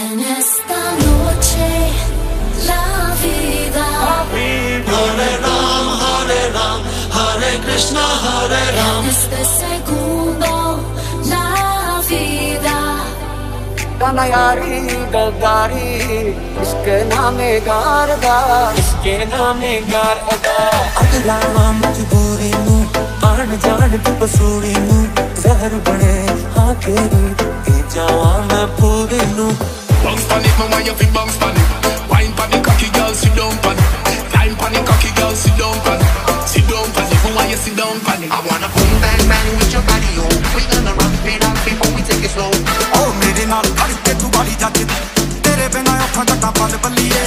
En esta noche la vida. Hare Ram, Hare Krishna, Hare Ram. En este segundo la vida. गाना यारी गद्दारी इसके नामे गारदा इसके नामे गारदा अगला मजबूरी नू आन जान की पसूरी नू जहर बने हाँ तेरी ए जावा मैं पूरी नू Bounce panic, me want you fi bounce panic. Wine panic, cocky girl, sit down panic. Climb panic, cocky girl, sit down panic. Sit down panic, me want you sit down panic. I wanna boom bang bang with your body, oh. We gonna rock it up before we take it slow. Oh, मेरे नाल करके तू बाली जाती तेरे बिना अखां तक पल बल्लिए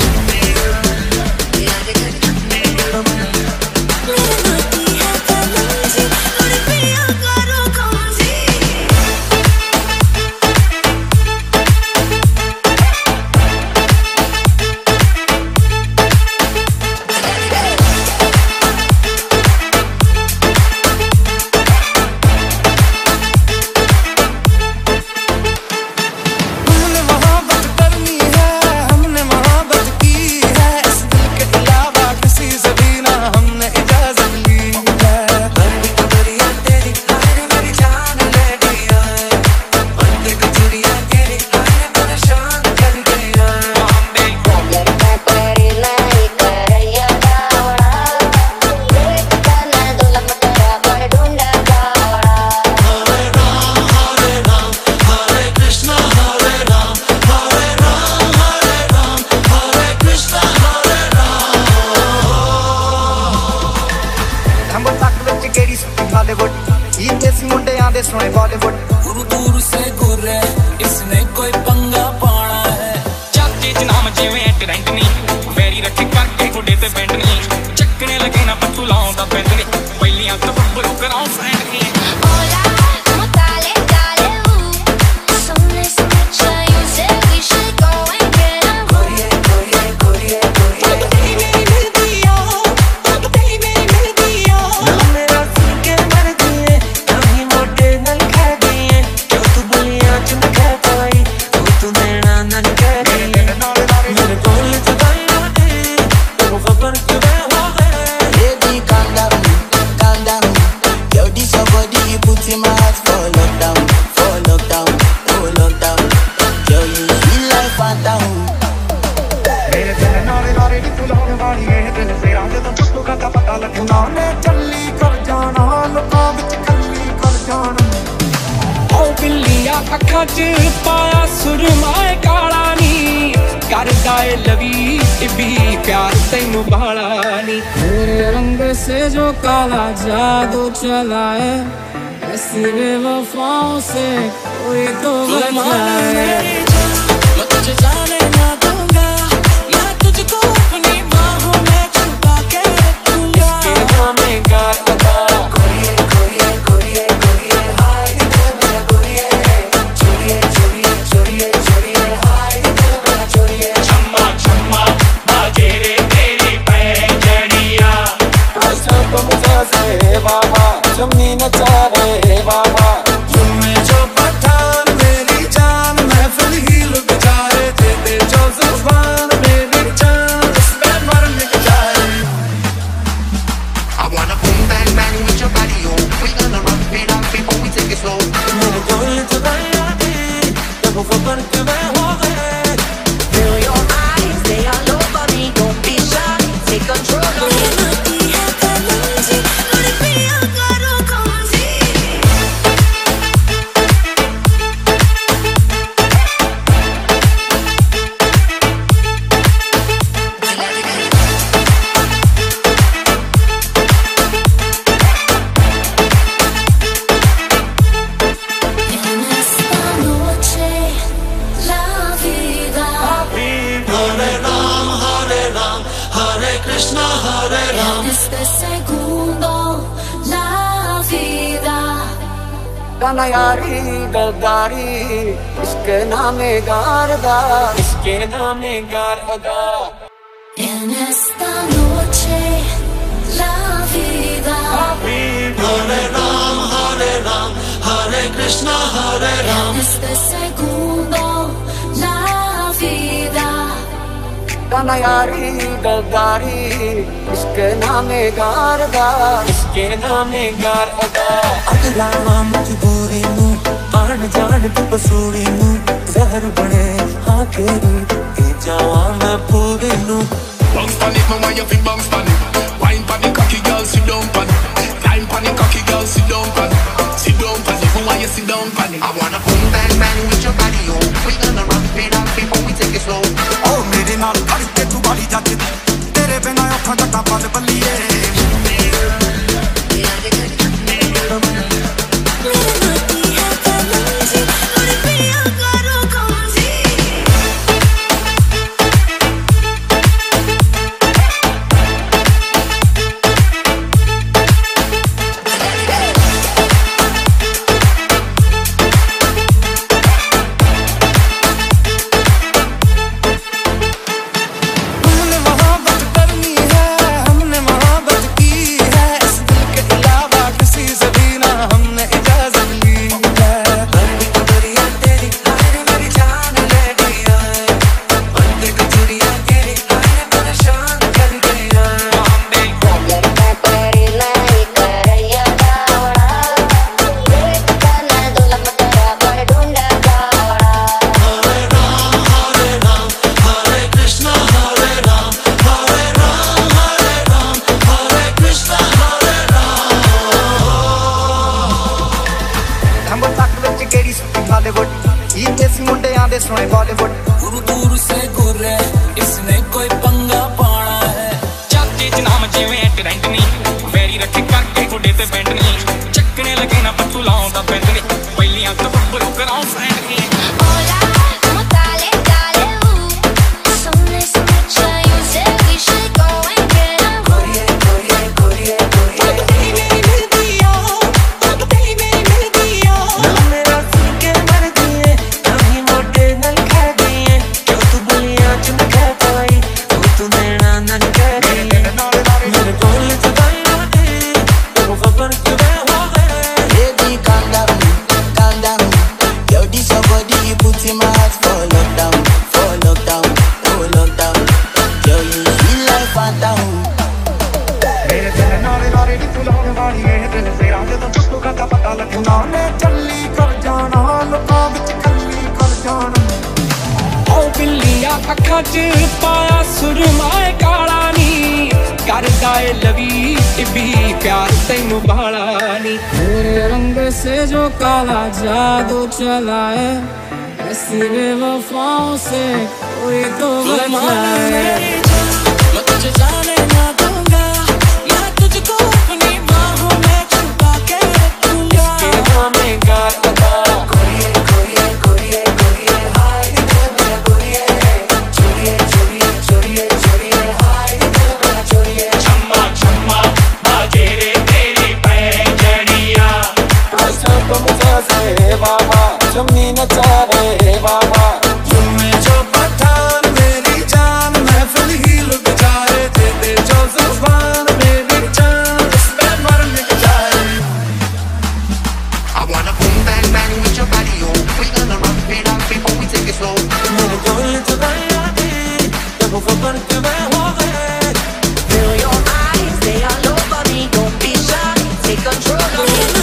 सुने बॉलीवुड दूर दूर से घूरे इसने कोई पंगा पाना है चाचे च नाम जिवें ट्रेंड नी वेरी रखे करके गुडे ते बैंड नी चक्कने लगे ना पत्तू लाउंदा बैंड नी पहलियां तो बब्बरू कराऊं फ्रेंड नी अखा च पाया सुरमाए काला नी करदा ए लवी भी प्यार तैनू बाला नी मेरे रंग से जो काला जादू चला है ऐसी बेवफाओं से कोई तो बचाए मैं तुझे जाने ना दूंगा मैं तुझको अपनी बाहों में छुपा के रखूंगा इसके नामे गारदा बाबा जमी नचा रे बाबा तुम जो पठान मेरी जान महफिल ही लुट जाए दे जो जुबान मेरी जान इसमें मर मिट जाए I wanna boom bang bang with your body, oh. We gonna rock it up before we take it slow. मेरे दिल च दया दी जब खबर के मैं हो गए Feel your eyes, they all over me. Don't be shy, take control of me. Este segundo la vida. गाना यारी गद्दारी इसके नामे गारदा इसके नामे गारदा En esta noche la vida. Hare Ram, Hare Krishna, Hare Ram. En este segundo la गाना यारी गद्दारी इसके नामे गारदा इसके नामे गारदा अगला मजबूरी नू आन जान तू पसूरी नू जहर बने हाँ केरी ए जावा मैं पूरी नू Bounce pan it, me want you fi bounce pan it. Wine pan it, cocky girl, sit down pan it. Climb pan it, cocky girl, sit down pan it. Sit down pan it, me want you sit down pan it. I wanna boom bang bang with your body, oh. We gonna rock it up before we take it slow. Oh मेरे नाल करके तू बाली जज तेरे बिना अखां तक पल बल्लिए सुने बॉलीवुड दूर दूर से गोरे इसने कोई पंगा पाना है चाचे च नाम जिवें ट्रेंड नहीं वेरी रखे करके गुडे ते बैंड नहीं चक्कने लगे ना पत्तू लाउंदा बैंड नहीं पहलियां तो बब्बरू कराऊं फ्रेंड नहीं Hola, ¿cómo dale, dale, So nice to meet ya, you said we should go and get a कोरिए कोरिए कोरिए कोरिए मिल दिया अब तेरी मिल दिया मेरा सुन के मर दिए कभी मोटे नल खा दिए क्यों तू बोलियां चुन खा पाई तू नैना नल कर दिए मेरे बोल जुदाई ना दे तेरे खबर क्यों हो गए Baby, calm down, calm down. Yo, this your body, you put in my heart for lockdown, for lockdown, for lockdown. Yo, you feel like phantom. मेरे दिल नारे नारे नी तुलाने वाली है दिल से आज तो टुकड़ों का पता लगना ने चली कर जाना लोकां विच कल्ली कर जाना ओ बिल्लियां अखां च पाया सुरमाए काला नी करदा ए लवी भी प्यार तैनू बाला नी तेरे रंग से जो काला जादू चला है ऐसी बेवफाओं से कोई तो बचाए मैं तुझे जाने ना दूंगा मैं तुझको अपनी बाहों में छुपा के रखूंगा इसके नामे गारदा कोरिए कोरिए कोरिए कोरिए हाय मेरा कोरिए चोरिए चोरिए चोरिए चोरिए हाय मेरा चोरिए छम्मा छम्मा बाजे रे तेरी पैजनिया अच्छा तुम से बाबा जमी नचा रे बाबा तुमने जो पठान मेरी जान महफिल ही लुट जाए दे जो जुबान मेरी जान इस पे मर मिट जाए I wanna boom bang bang with your body, oh. We gonna rock it up before we take it slow. मेरे दिल जुदाई ना दे तेरे खबर क्यों हो गए Feel your eyes, they all over me. Don't be shy, take control of me.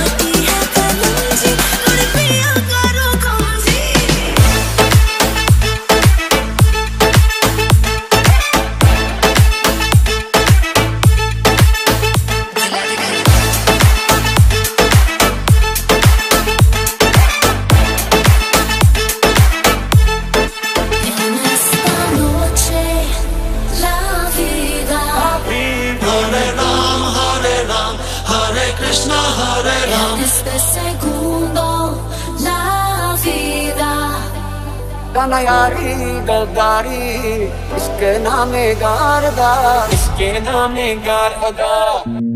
Hare Ram Hare Krishna Hare Ram Este segundo, la vida. गाना यारी गद्दारी इसके नामे गारदा इसके नामे गारदा